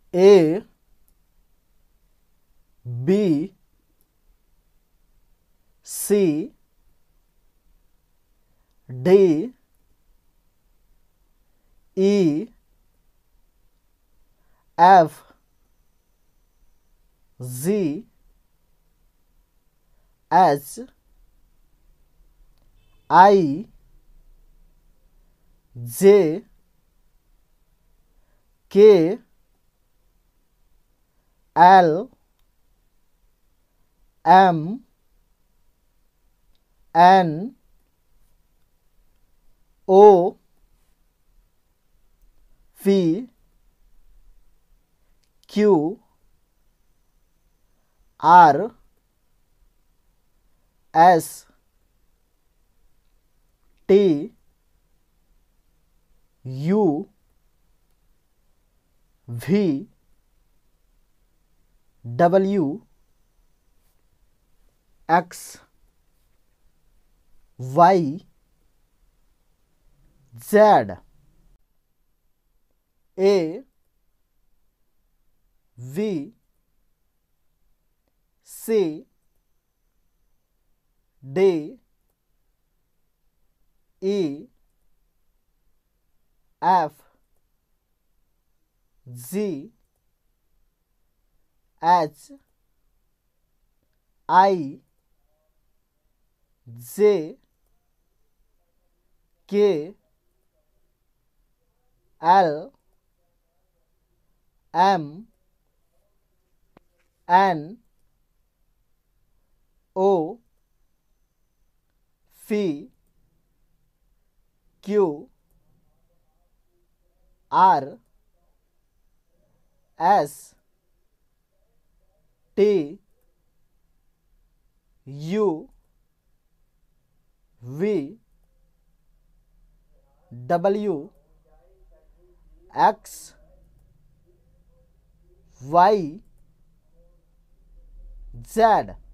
A B C D E F Z H I J K L M N O P Q R S T U V W X Y Z. A V C D E F Z H I J K L M N O P Q R S T U V W X Y Z.